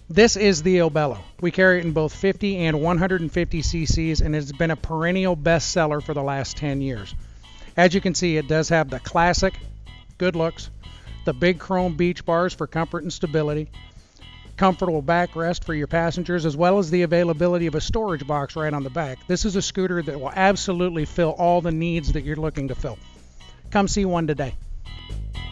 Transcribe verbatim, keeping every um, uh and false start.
This is the Ibello. We carry it in both fifty and one hundred fifty c c's, and it's been a perennial bestseller for the last ten years. As you can see, it does have the classic good looks, the big chrome beach bars for comfort and stability, comfortable backrest for your passengers, as well as the availability of a storage box right on the back. This is a scooter that will absolutely fill all the needs that you're looking to fill. Come see one today.